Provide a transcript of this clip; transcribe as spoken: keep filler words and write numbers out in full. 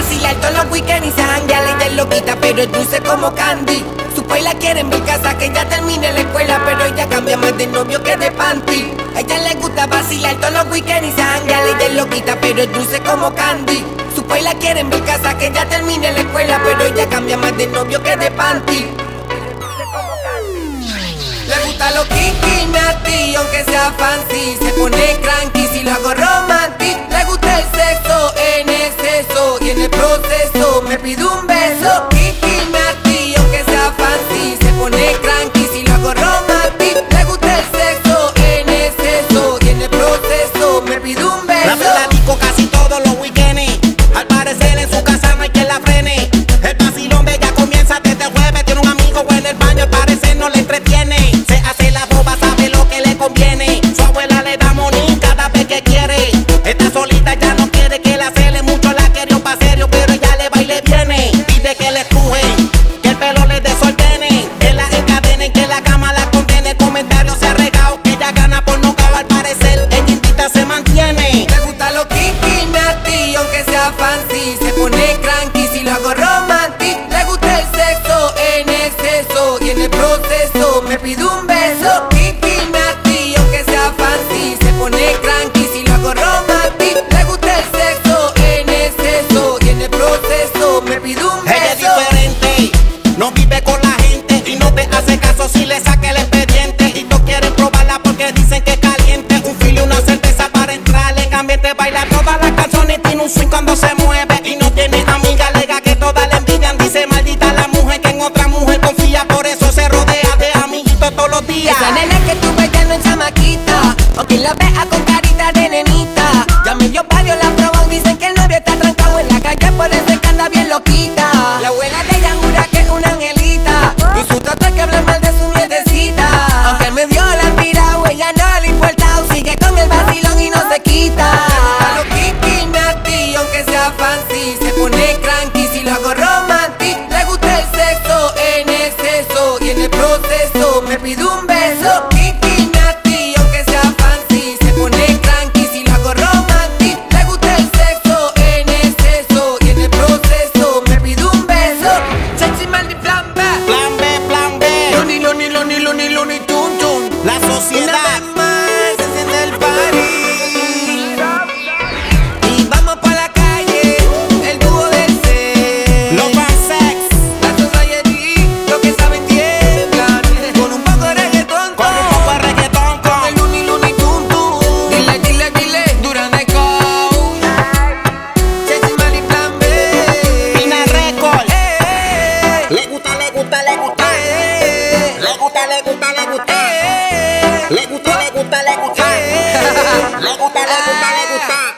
vacilar todos los weekends y se janguea. Ella es loquita pero es dulce como candy. Su país la quiere en mi casa que ya termine la escuela, pero ella cambia más de novio que de panty. A ella le gusta vacilar todos los weekends y se janguea. Ella es loquita pero es dulce como candy. Su país la quiere en mi casa que ya termine la escuela, pero ella cambia más de novio que de panty. Le gusta lo kinky, nasty, aunque sea fancy. Se pone cranky si lo hago romantic. Le gusta el sexo en exceso y en el proceso me pide un beso. Kinky, nasty, aunque sea fancy. Se pone cranky si lo hago romantic. Le gusta el sexo en exceso y en el proceso me pide un beso. La platico casi todos los weekends. Al parecer en su casa no hay quien la frene. El vacilón de ella comienza desde el jueves. Tiene un amigo en el baño, al parecer no le entretiene. Se hace la boba, sabe lo que le conviene. Su abuela le da money cada vez que quiere. Está solita, ya no quiere que la cele. Mucho la querió pa' serio, pero ella le va y le viene. Pide que le estrujen, que el pelo le desordene, que la encadenen, que la cama la condene. Comentarios se ha regado, que ella gana por no caber. Al parecer ella invita se mantiene. Le gusta lo kinky, nasty, aunque sea fancy. Se pone cranky si lo hago romantic. Le gusta el sexo en exceso y en el proceso me pide un beso. Kinky, nasty, aunque sea fancy. Se pone cranky si lo hago romantic. Le gusta el sexo en exceso y en el proceso me pide un beso. Ella es diferente, no vive con la gente y no te hace caso si le saca el expediente. Y todos quieren probarla porque dicen que es caliente. Un filo y una cerveza para entrar en ambiente. Baila todas las canciones, tiene un swing cuando se mueve. Y no tiene amiga, alega que todas le envidian. Dice maldita la mujer que en otra mujer confía. Por eso se rodea de amiguitos todos los días. Esa nena que tú ves ya no es chamaquita, o quien la vea con carita de nenita. Ya medio barrio la proban, dicen que el novio está trancado en la calle, por eso es que anda bien loquita. La abuela de ella jura que es una angelita, y su tata que habla mal de su nietecita. Aunque él me dio la tirado, ella no le importa, sigue con el vacilón y no se quita. A lo kinky, nasty, aunque sea fancy. Se pone cranky si lo hago romantic. Le gusta el sexo en exceso y en el proceso me pide un beso. Kinky, nasty, aunque sea fancy. Se pone cranky si lo hago romantic. Le gusta el sexo en exceso y en el proceso me pide un beso. Sexy man y plan B. Plan B, plan B. Luni, luni, luni, luni, luni, tun, tun. La sociedad. Una vez más se enciende el party. Y vamos pa' la calle, el dúo del ser. Los Sex, La Society, lo que saben tiemblan. Con un poco de reggaetón, con un poco de reggaetón, con el con luni, luni, tun, tun. Dile, dile, dile, Duran de Cow. Chelsea Man y Plan B. Pina Record. Eh, Le gusta, le gusta, le gusta. eh, Le gusta, le gusta, le gusta. eh, Le gusta, le gusta, le gusta. eh. Le gusta, le gusta, le gusta.